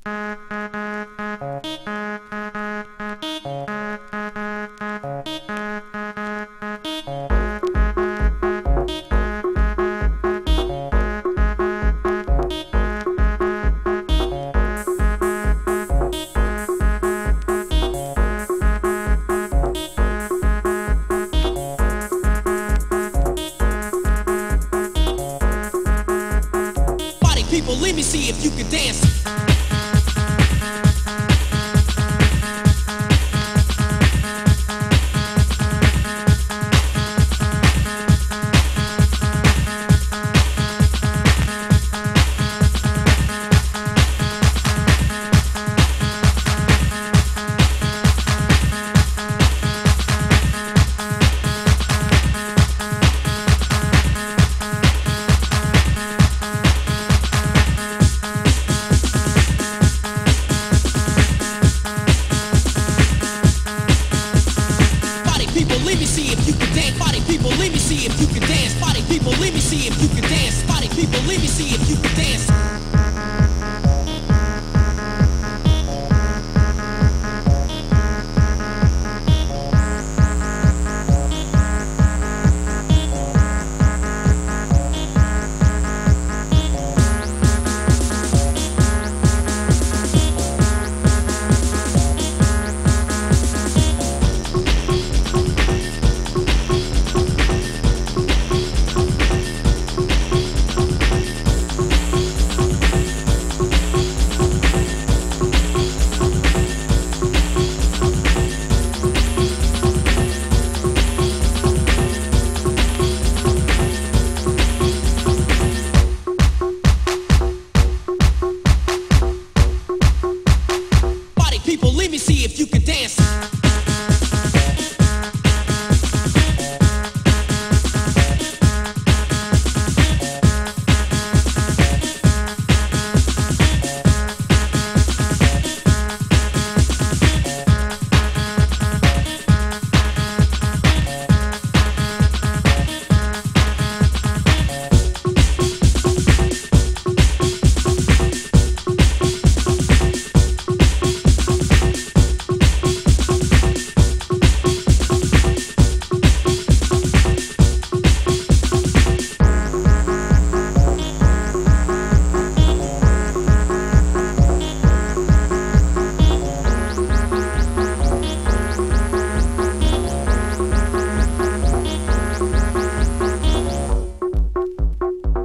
People, let me see if you can dance. Let me see if you can dance. Body people, let me see if you can dance. Body people, let me see if you can dance. Body people, let me see if you can dance. People, let me see if you can dance.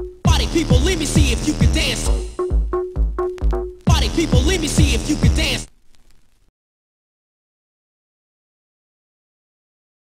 People, let me see if you can dance. Body people, let me see if you can dance.